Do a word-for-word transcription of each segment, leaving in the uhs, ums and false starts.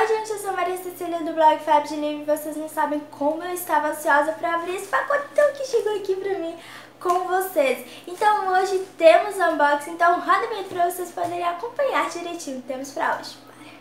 Oi gente, eu sou a Maria Cecília do blog Fab de Livro e vocês não sabem como eu estava ansiosa para abrir esse pacotão que chegou aqui pra mim com vocês. Então hoje temos unboxing, então roda bem para vocês poderem acompanhar direitinho o que temos pra hoje.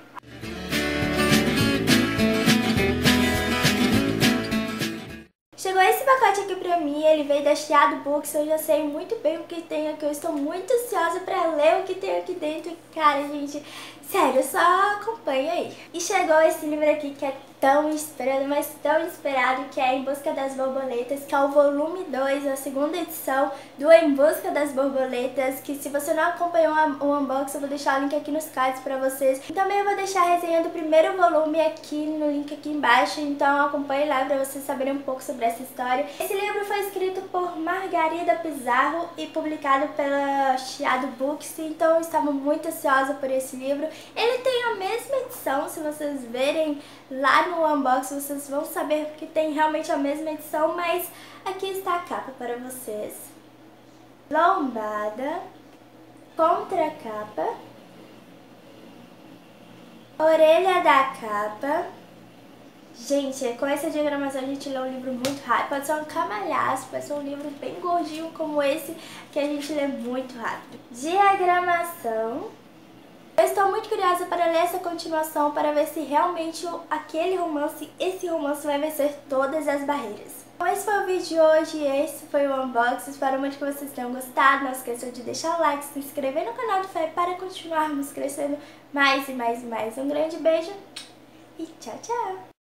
Chegou esse pacote aqui pra mim, ele veio da Chiado Books, eu já sei muito bem o que tem aqui, eu estou muito ansiosa pra ler o que tem aqui dentro. Cara, gente, sério, só acompanha aí. E chegou esse livro aqui que é tão esperado, mas tão esperado, que é Em Busca das Borboletas, que é o volume dois, a segunda edição do Em Busca das Borboletas, que se você não acompanhou o unboxing, eu vou deixar o link aqui nos cards pra vocês. E também eu vou deixar a resenha do primeiro volume aqui no link aqui embaixo, então acompanhe lá pra vocês saberem um pouco sobre essa história. Esse livro foi escrito por Margarida Pizarro e publicado pela Chiado Books, então eu estava muito ansiosa por esse livro. Ele tem a mesma edição, se vocês verem lá no unboxing vocês vão saber que tem realmente a mesma edição, mas aqui está a capa para vocês. Lombada, contracapa, orelha da capa. Gente, com essa diagramação a gente lê um livro muito rápido, pode ser um camalhaço, pode ser um livro bem gordinho como esse, que a gente lê muito rápido. Diagramação. Eu estou muito curiosa para ler essa continuação, para ver se realmente aquele romance, esse romance vai vencer todas as barreiras. Então esse foi o vídeo de hoje, esse foi o unboxing, espero muito que vocês tenham gostado, não esqueçam de deixar o like, se inscrever no canal do Fab para continuarmos crescendo mais e mais e mais. Um grande beijo e tchau, tchau!